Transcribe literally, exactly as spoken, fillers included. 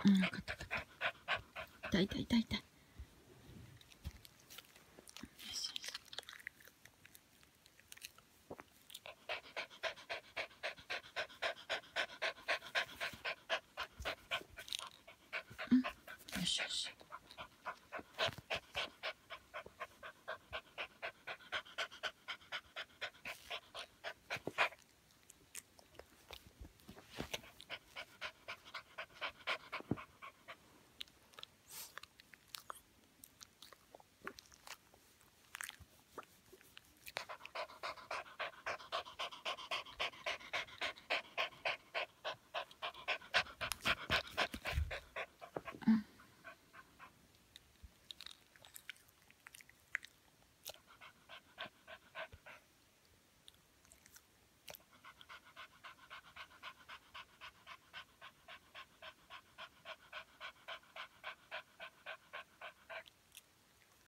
うん、よかったよかった。痛い痛い痛い痛い。よしよし。うん、よしよし。